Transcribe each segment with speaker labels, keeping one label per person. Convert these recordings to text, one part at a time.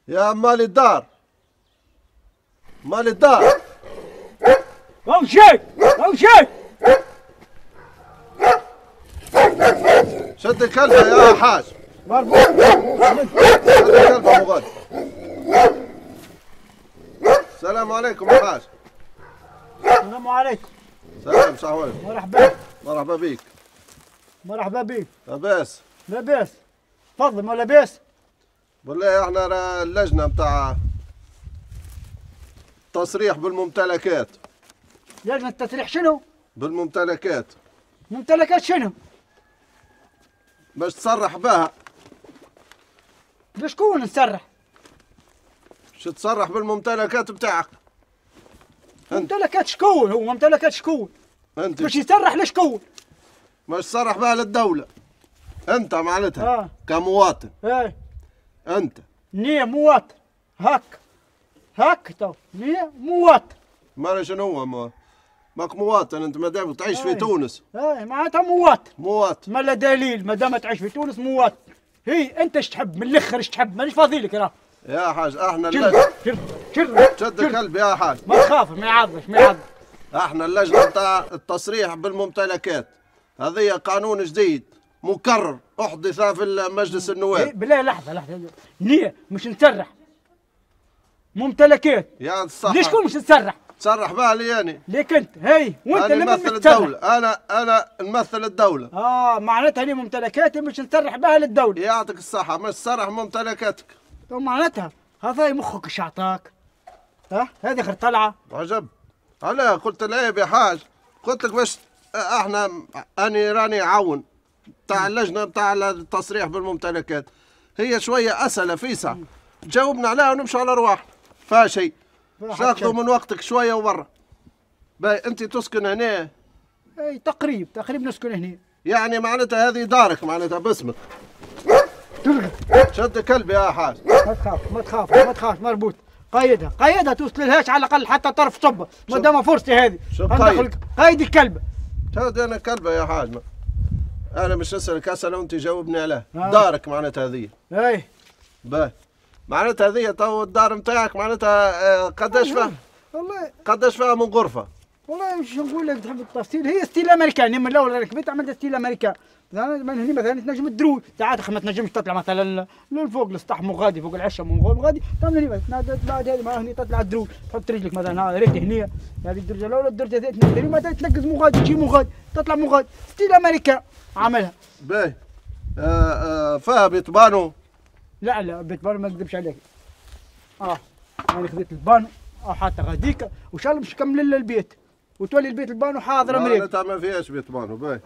Speaker 1: يا مال الدار، مال الدار.
Speaker 2: امشي امشي.
Speaker 1: شد الكلبة يا حاج. شد الكلبة ابو غد. السلام عليكم يا حاج.
Speaker 2: السلام عليكم.
Speaker 1: سلام صحوي.
Speaker 2: مرحبا.
Speaker 1: مرحبا بيك.
Speaker 2: مرحبا بيك.
Speaker 1: لاباس؟
Speaker 2: لاباس. تفضل ما لاباس؟
Speaker 1: بالله احنا اللجنة متاع تصريح بالممتلكات.
Speaker 2: لجنة التصريح شنو؟
Speaker 1: بالممتلكات.
Speaker 2: ممتلكات شنو؟
Speaker 1: باش تصرح بها.
Speaker 2: لشكون نسرح؟
Speaker 1: باش تصرح بالممتلكات بتاعك.
Speaker 2: ممتلكات شكون؟ هو ممتلكات شكون؟
Speaker 1: انت
Speaker 2: باش يسرح لشكون؟
Speaker 1: باش تصرح بها للدولة. انت معناتها كمواطن.
Speaker 2: ايه
Speaker 1: انت
Speaker 2: نية مواطن. هك تو نية مواطن.
Speaker 1: ما شنو هو ماك مواطن انت ما دام تعيش في تونس.
Speaker 2: ايه معناتها مواطن.
Speaker 1: مواطن.
Speaker 2: ما لا دليل ما دام تعيش في تونس مواطن. هي انت ايش تحب من الاخر ايش تحب مانيش فاضيلك راه.
Speaker 1: يا حاج احنا شد الكلب يا حاج.
Speaker 2: ما تخاف ما يعضش ما يعضش.
Speaker 1: احنا اللجنة بتاع التصريح بالممتلكات هذه قانون جديد مكرر احدث في مجلس النواب.
Speaker 2: بالله لحظة نية مش نسرح ممتلكات.
Speaker 1: يا الصحة
Speaker 2: ليش كون مش نسرح؟
Speaker 1: تصرح بها لي انا.
Speaker 2: ليك انت هي وانت
Speaker 1: أنا
Speaker 2: اللي
Speaker 1: نمثل الدولة. انا نمثل الدولة.
Speaker 2: معناتها هي ممتلكاتي مش نسرح بها للدولة.
Speaker 1: يعطيك الصحة مش تصرح ممتلكاتك.
Speaker 2: معناتها هذا مخك ايش اعطاك؟ هذه خير طلعة.
Speaker 1: عجب. علاه قلت له يا حاج قلت لك باش احنا اني راني عون تاع اللجنة بتاع التصريح بالممتلكات. هي شوية أسئلة فيسع جاوبنا عليها ونمشوا على رواح. فيها شيء تاخذوا من وقتك شوية وبرا. باهي أنت تسكن هنا؟
Speaker 2: اي تقريب نسكن هنا.
Speaker 1: يعني معناتها هذه دارك معناتها باسمك.
Speaker 2: تلقى
Speaker 1: شد كلب يا حاج.
Speaker 2: ما تخاف مربوط. قيدها توصل لهاش على الأقل حتى طرف صبة ما دام فرصتي هذه. قيد الكلبة.
Speaker 1: شد أنا كلبة يا حاج. أنا مش نسألك أسئلة وأنت جاوبني عليها. دارك معناتها هذه.
Speaker 2: اي
Speaker 1: باهي معناتها هذه تو الدار نتاعك معناتها قداش فيها؟
Speaker 2: والله
Speaker 1: قداش فيها من غرفة؟
Speaker 2: والله مش نقول لك تحب التفصيل. هي ستيل امريكان من الاول ركبت عملت ستيل امريكان. من هنا مثلا تنجم تدروي ساعات ما تنجمش تطلع مثلا للفوق السطح مو غادي فوق العشة مو غادي تعمل هنا بعد هذه ما هني تطلع دروي تحط رجلك مثلا ريت هنا هذه الدرجة الأولى الدرجة الثانية مثلا تنقز مو غادي تجي مو غادي تطلع مو غادي ستيل امريكان عملها.
Speaker 1: باهي فيها بيت بانو؟
Speaker 2: لا بيت بانو ما نكذبش عليك. انا خذيت البانو حتى غاديك وان شاء الله مش نكمل البيت وتولي البيت البانو حاضر مريض.
Speaker 1: معناتها ما فيهاش بيت بانو. باهي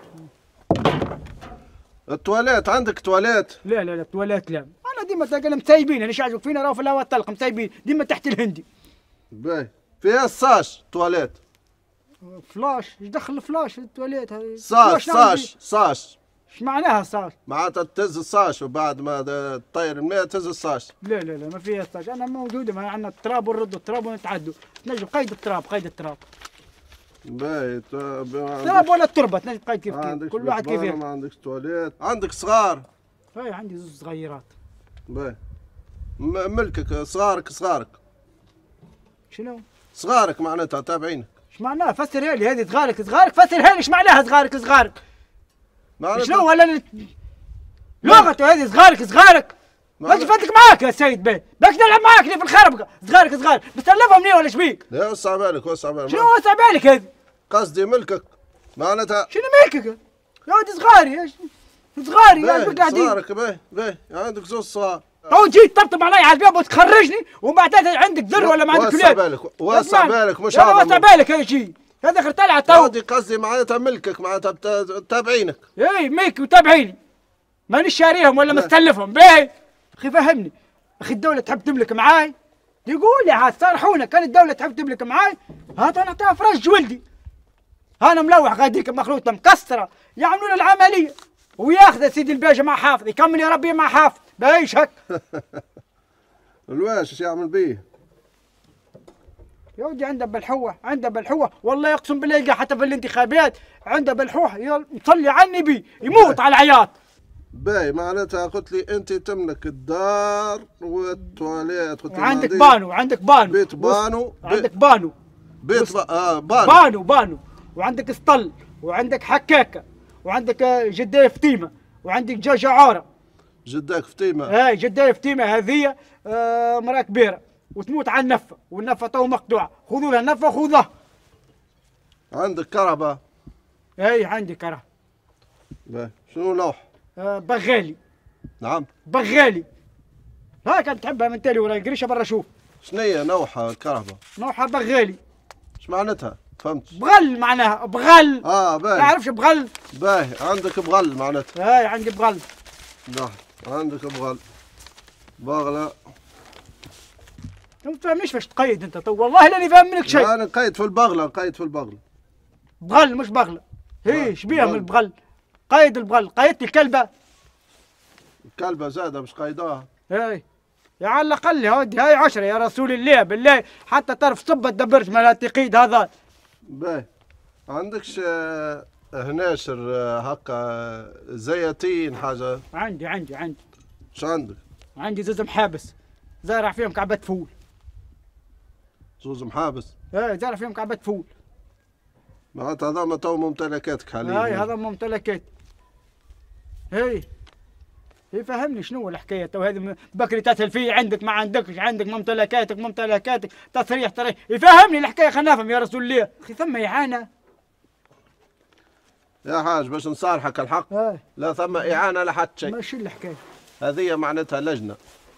Speaker 1: التواليت عندك تواليت؟
Speaker 2: لا التواليت لا. انا ديما تلقى مسايبين انا عاجبك فينا راهو في الهواء الطلق مسايبين ديما تحت الهندي.
Speaker 1: باهي فيها الصاش تواليت؟
Speaker 2: فلاش ايش دخل الفلاش في التواليت هذه؟
Speaker 1: صاش
Speaker 2: ايش معناها صاش؟
Speaker 1: معناتها تهز الصاش وبعد ما تطير الماء تهز الصاش.
Speaker 2: لا ما فيها صاش. انا موجوده ما عندنا التراب ونردوا التراب ونتعدوا. تنجم قيد التراب.
Speaker 1: باهي
Speaker 2: تراب ولا التربه تنجم قيد كيف كل واحد كيف
Speaker 1: ما عندكش تواليت. عندك صغار؟
Speaker 2: اي عندي زوج صغيرات.
Speaker 1: باهي ملكك صغارك
Speaker 2: شنو؟
Speaker 1: صغارك معناتها تابعينك.
Speaker 2: ايش معناها؟ فسرها لي هذه صغارك فسرها لي ايش معناها صغارك؟ شنو ولا لغته هذه صغارك ما فاتك معاك يا سيد باهي باش نلعب معاك في الخربقه صغارك بتسلفهم لي ولا ايش بيك؟
Speaker 1: لا وسع بالك
Speaker 2: شنو وسع بالك هذه؟
Speaker 1: قصدي ملكك معناتها.
Speaker 2: شنو ملكك؟ يا ولدي صغاري قاعدين.
Speaker 1: صغارك باهي عندك زوج صغار.
Speaker 2: تو جيت تطبطب علي على الباب وتخرجني ومن بعد عندك ذر ولا ما عندك ولاد.
Speaker 1: وسع بالك مش هذا.
Speaker 2: وسع بالك هاي شيء هذا غير طلع تو.
Speaker 1: قصدي معناتها ملكك معناتها تابعينك.
Speaker 2: اي ملك وتابعيني مانيش شاريهم ولا مستلفهم. باهي اخي فهمني اخي الدولة تحب تملك معاي يقول لي عاد صارحونا كان الدولة تحب تملك معاي هات انا نعطيها فرج ولدي. انا ملوح غاديك مخلوطة مكسرة يعملون العملية وياخذ سيدي الباشا مع حافظ يكمل يا ربي مع حافظ. باهي شك
Speaker 1: الواش ايش يعمل بيه؟
Speaker 2: يا ودي عنده بالحوة والله يقسم بالله يلقى حتى في الانتخابات عنده بالحوح مصلي على النبي يموت على العياط.
Speaker 1: باهي معناتها قلت لي انت تملك الدار والتواليت، قلت لي
Speaker 2: وعندك
Speaker 1: ما عنديش.
Speaker 2: بانو، وعندك بانو،
Speaker 1: بيت بانو،
Speaker 2: عندك بانو،
Speaker 1: بيت بانو،
Speaker 2: بانو، وعندك سطل، وعندك حكاكه، وعندك جدايه فتيمه، وعندك دجاجه عاره.
Speaker 1: جداك فتيمه.
Speaker 2: هاي جدايه فتيمه هذه مراه كبيره وتموت على النفه، والنفه تو مقطوعه، خذوا لها النفه خذوها.
Speaker 1: عندك كهرباء؟
Speaker 2: هاي عندي كره.
Speaker 1: باهي شنو لوح؟
Speaker 2: بغالي.
Speaker 1: نعم
Speaker 2: بغالي. هاي كانت تحبها من تالي ولا قريشه برا شوف.
Speaker 1: شنية نوحة الكهرباء؟
Speaker 2: نوعها بغالي.
Speaker 1: اش معناتها؟ فهمت؟
Speaker 2: بغل معناها بغل.
Speaker 1: باهي.
Speaker 2: تعرفش بغل؟
Speaker 1: باهي عندك بغل معناتها.
Speaker 2: هاي عندي بغل.
Speaker 1: نعم عندك بغل. بغلة.
Speaker 2: ما تفهمنيش باش تقيد انت تو، والله لاني فاهم منك شيء.
Speaker 1: انا نقيد في البغلة، نقيد في البغلة.
Speaker 2: بغل مش بغلة. هي شبيها من البغل. قيد البغل، قيدت الكلبة.
Speaker 1: الكلبة زادة مش قيدوها.
Speaker 2: هاي يا على الاقل يا ودي هاي 10 يا رسول الله بالله، حتى تعرف صبة دبرت مال تقيد هذا.
Speaker 1: باهي عندكش هناشر هكا زيتين حاجة؟
Speaker 2: عندي.
Speaker 1: اش عندك؟
Speaker 2: عندي زوز محابس زارع فيهم كعبة فول.
Speaker 1: زوز محابس؟
Speaker 2: هاي زارع فيهم كعبة فول.
Speaker 1: معناتها هذا تو ممتلكاتك حاليا.
Speaker 2: هاي هذا ممتلكات. هي فهمني شنو الحكايه تو هذه بكري تسهل فيه، عندك ما عندكش، عندك ممتلكاتك تصريح يفهمني الحكايه، خلينا نفهم يا رسول الله. اخي ثم اعانه
Speaker 1: يا حاج باش نصارحك الحق. لا ثم اعانه لا حتى شيء.
Speaker 2: ماشي الحكايه
Speaker 1: هذه معناتها لجنه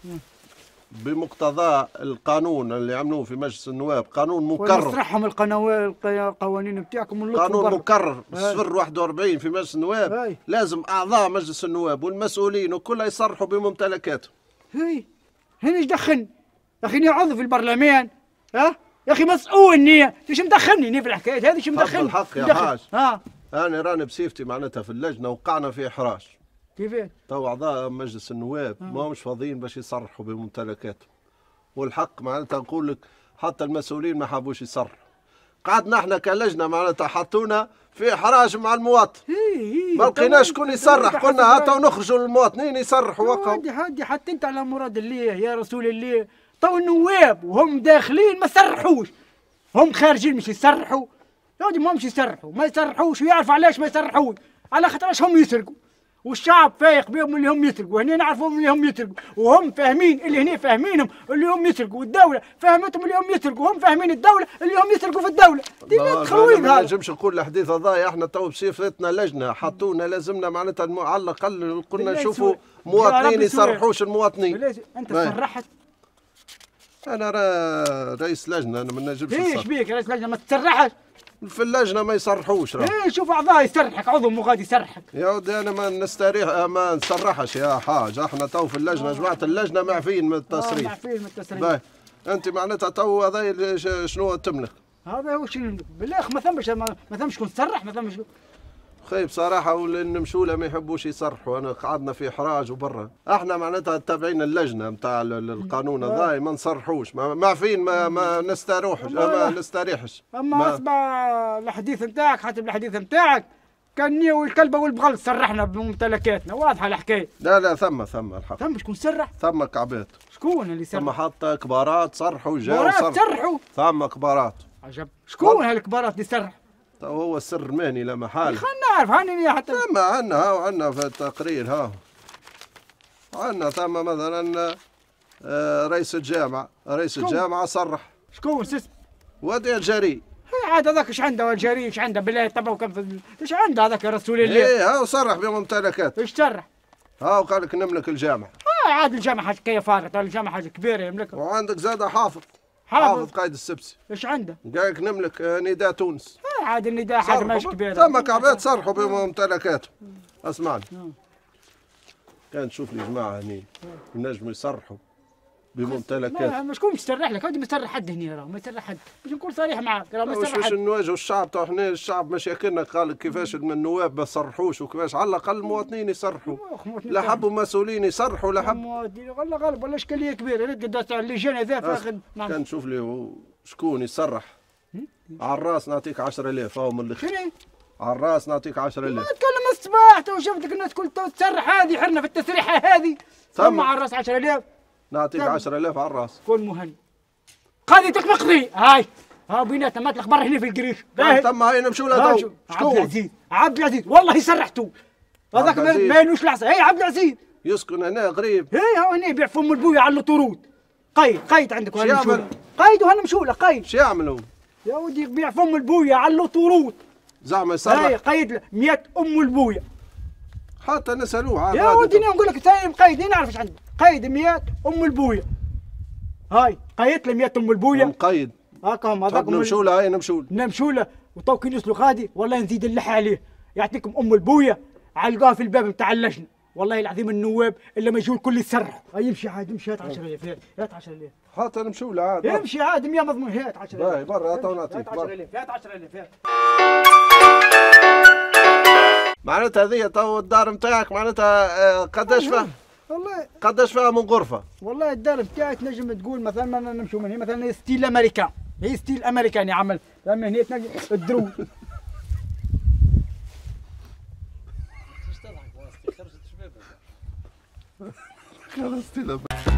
Speaker 1: بمقتضى القانون اللي عملوه في مجلس النواب، قانون مكرر.
Speaker 2: ونصرحهم القوانين نتاعكم
Speaker 1: قانون مكرر صفر 41 في مجلس النواب. لازم اعضاء مجلس النواب والمسؤولين وكلها يصرحوا بممتلكاتهم.
Speaker 2: هي ايش دخلني؟ يا اخي اني عضو في البرلمان، يا اخي مسؤول ايش مدخلني في الحكايات هذه؟ ايش مدخلني؟
Speaker 1: الحق يا حاج. انا راني بسيفتي معناتها في اللجنه وقعنا في احراج.
Speaker 2: كيفاه؟
Speaker 1: تو اعضاء مجلس النواب ما همش فاضيين باش يصرحوا بممتلكاتهم، والحق معناتها نقول لك حتى المسؤولين ما حابوش يصرحوا. قعدنا احنا كلجنه معناتها حطونا في احراج مع المواطن. ما لقيناش شكون يصرح، قلنا هاتوا نخرجوا للمواطنين يصرحوا وقعوا.
Speaker 2: هادي حتى انت على مراد الله يا رسول الله. تو النواب وهم داخلين ما يصرحوش، هم خارجين مش يصرحوا. يا ودي ما يصرحوا، ما يصرحوش، ويعرفوا علاش ما يصرحوش، على خاطرش هم يسرقوا، والشعب فايق بهم اللي هم يسرقوا، هنا نعرفوهم اللي هم يسرقوا، وهم فاهمين اللي هنا فاهمينهم اللي هم يسرقوا، والدولة فاهمتهم اللي هم يسرقوا، وهم فاهمين الدولة اللي هم يسرقوا في الدولة. دي تخويض هذا.
Speaker 1: ما نجمش نقول الحديث هذا، احنا تو بصفتنا لجنة حطونا لازمنا معناتها على الأقل قلنا نشوفوا مواطنين يصرحوش المواطنين.
Speaker 2: أنت صرحت؟
Speaker 1: أنا رئيس لجنة، أنا ما نجمش نصرح.
Speaker 2: ايش بيك رئيس لجنة ما تصرحش؟
Speaker 1: في اللجنة ما يصرحوش.
Speaker 2: شوف أعضاء يصرحك، عضو مو غادي يصرحك.
Speaker 1: يا ودي أنا ما نصرحش يا حاج، احنا تو في اللجنة جماعة اللجنة معفين من التصريح.
Speaker 2: معفين من التصريح.
Speaker 1: باهي أنت معناتها تو هذا شنو تملك؟
Speaker 2: هذا هو شنو بالله ما ثمش شكون تصرح، ما ثمش.
Speaker 1: خايب صراحة ولأن مشولة ما يحبوش يصرحوا، أنا قعدنا في إحراج وبرا، احنا معناتها تابعين اللجنة نتاع القانون هذا ما نصرحوش، معفين ما نستروحش ما نستريحش.
Speaker 2: أما أسمع الحديث نتاعك، حسب الحديث نتاعك كان والكلبة والبغل صرحنا بممتلكاتنا، واضحة الحكاية.
Speaker 1: لا ثم الحق.
Speaker 2: ثم شكون صرح؟
Speaker 1: ثم كعبات.
Speaker 2: شكون اللي صرح؟
Speaker 1: ثم حتى كبارات صرحوا
Speaker 2: جاوا صرحوا.
Speaker 1: ثم كبارات.
Speaker 2: عجب. شكون هالكبارات اللي صرح؟
Speaker 1: هو السر المهني لا محالة.
Speaker 2: خلينا نعرف هاني حتى.
Speaker 1: ثم عندنا في التقرير عندنا ثم مثلا رئيس الجامعة صرح.
Speaker 2: شكون سيس؟
Speaker 1: ودي الجري.
Speaker 2: عاد هذاك ايش عنده الجري؟ ايش عنده بالله تبعه كم ايش عنده هذاك يا رسول الله؟
Speaker 1: هاو صرح بممتلكات.
Speaker 2: ايش صرح؟
Speaker 1: قال لك نملك الجامعة.
Speaker 2: عاد الجامعة حاجة كيف فارغة، الجامعة حاجة كبيرة يملكها.
Speaker 1: وعندك زاد حافظ قايد السبسي.
Speaker 2: ايش عنده؟
Speaker 1: قال لك نملك نداء تونس.
Speaker 2: عاد النداء حاجة ماشي كبيرة.
Speaker 1: ثم كعبات صرحوا بممتلكاتهم. اسمعني. كان تشوف لي جماعة هني ينجموا يصرحوا بممتلكات.
Speaker 2: شكون يصرح لك؟ هذا ما يصرح حد هنا، راه ما يصرح حد، باش نكون صريح معاك، راه ما يصرح حد.
Speaker 1: واش نواجهوا الشعب تو احنا الشعب مشاكلنا، قال لك كيفاش النواب ما يصرحوش وكيفاش على الاقل المواطنين يصرحوا. لا حبوا مسؤولين يصرحوا لا حبوا.
Speaker 2: والله غالب ولا اشكاليه كبيره، رد قدرت على اللجان هذا فاخذ.
Speaker 1: كان نشوف لي شكون يصرح على الراس نعطيك 10,000 هاو من الاخر.
Speaker 2: شنو؟
Speaker 1: على الراس نعطيك 10,000.
Speaker 2: تكلم الصباح تو شفتك الناس كل تو تسرح هذه حرنا في التسريحه هذه. ثم على الراس 10,000
Speaker 1: نعطيك 10,000 على الراس.
Speaker 2: كون مهني قاضيتك مقضي هاي ها بيناتنا ما تلخ برا هنا في القريش.
Speaker 1: تم هاي نمشوا لها تو.
Speaker 2: عبد العزيز عبد العزيز والله سرحتوا هذاك ما ينوش العصا. هي عبد العزيز
Speaker 1: يسكن هنا قريب.
Speaker 2: هي هو هنا يبيع فم البويه على الطرود. قيد عندك
Speaker 1: شو يعمل؟
Speaker 2: قيد وهنا مشوله قيد.
Speaker 1: شو يعملوا؟
Speaker 2: يا ودي يبيع فم البويه على الطرود.
Speaker 1: زعما يصرح.
Speaker 2: هي قيد 100 ام البويه.
Speaker 1: حتى نسالوه عاد.
Speaker 2: يا ودي نقول لك ثاني قيد نعرف ايش عنده. قيد 100 ام البويه. هاي قيدت له 100 ام البويه.
Speaker 1: مقيد.
Speaker 2: هاكم هذاك
Speaker 1: نمشوا له. هاي نمشوا
Speaker 2: له وتو كي نسلوا غادي والله نزيد اللحى عليه. يعطيكم ام البويه علقوها في الباب نتاع اللجنه. والله العظيم النواب الا ما يجوا الكل يسرحوا. يمشي عاد يمشي هات 10,000 هات 10,000
Speaker 1: حتى نمشوا له عاد.
Speaker 2: يمشي عاد 100 مضمون هات 10,000
Speaker 1: باهي برا تو نعطيك.
Speaker 2: هات 10,000 هات 10,000 هات.
Speaker 1: معناتها هذه تو الدار نتاعك معناتها قداش فيها؟
Speaker 2: والله
Speaker 1: قداش فيها من غرفه؟
Speaker 2: والله الدار نتاعي تنجم تقول مثلا ما نمشوا من هنا مثلا ستيل امريكان. هي ستيل امريكان يعمل لما هنا تنجم الدرو.
Speaker 3: خلاص تضحك واسطي خرجت شبابك.
Speaker 1: خلاص